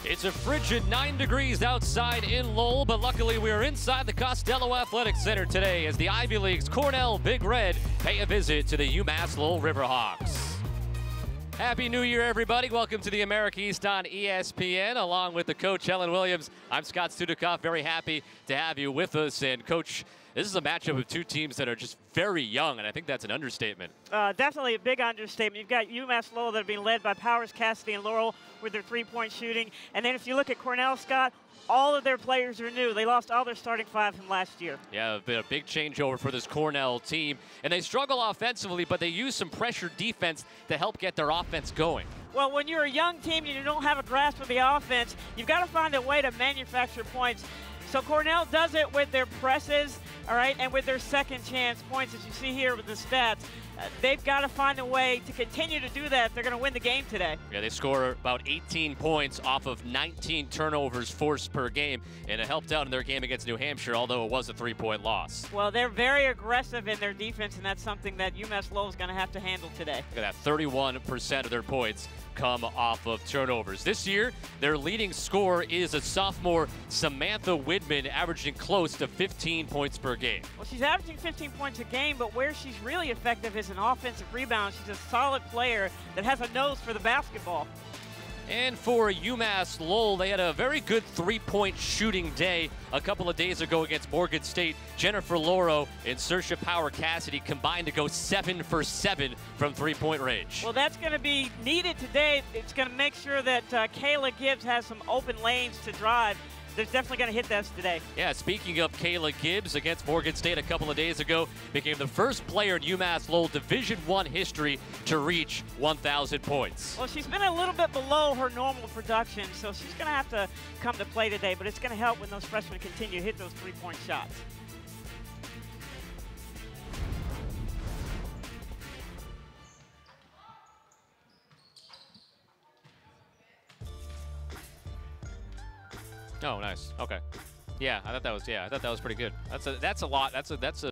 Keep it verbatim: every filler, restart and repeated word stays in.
It's a frigid nine degrees outside in Lowell, but luckily we are inside the Costello Athletic Center today as the Ivy League's Cornell Big Red pay a visit to the UMass Lowell Riverhawks. Happy New Year, everybody. Welcome to the America East on E S P N. Along with the coach, Helen Williams, I'm Scott Studikoff. Very happy to have you with us. And, Coach, this is a matchup of two teams that are just very young, and I think that's an understatement. Uh, definitely a big understatement. You've got UMass Lowell that are being led by Powers, Cassidy, and Laurel with their three-point shooting. And then if you look at Cornell, Scott, all of their players are new. They lost all their starting five from last year. Yeah, a big changeover for this Cornell team. And they struggle offensively, but they use some pressure defense to help get their offense going. Well, when you're a young team and you don't have a grasp of the offense, you've got to find a way to manufacture points. So Cornell does it with their presses, all right, and with their second chance points, as you see here with the stats. Uh, they've got to find a way to continue to do that if they're going to win the game today. Yeah, they score about eighteen points off of nineteen turnovers forced per game, and it helped out in their game against New Hampshire, although it was a three-point loss. Well, they're very aggressive in their defense, and that's something that UMass Lowell is going to have to handle today. Look at that, thirty-one percent of their points come off of turnovers. This year, their leading scorer is a sophomore, Samantha Widman, averaging close to fifteen points per game. Well, she's averaging fifteen points a game, but where she's really effective is an offensive rebound. She's a solid player that has a nose for the basketball. And for UMass Lowell, they had a very good three-point shooting day a couple of days ago against Morgan State. Jennifer Lauro and Saoirse Power Cassidy combined to go seven for seven from three-point range. Well, that's going to be needed today. It's going to make sure that uh, Kayla Gibbs has some open lanes to drive. They're definitely going to hit this today. Yeah, speaking of Kayla Gibbs, against Morgan State a couple of days ago, became the first player in UMass Lowell Division One history to reach one thousand points. Well, she's been a little bit below her normal production, so she's going to have to come to play today, but it's going to help when those freshmen continue to hit those three-point shots. Oh, nice. Okay. Yeah, I thought that was yeah, I thought that was pretty good. That's a that's a lot. That's a that's a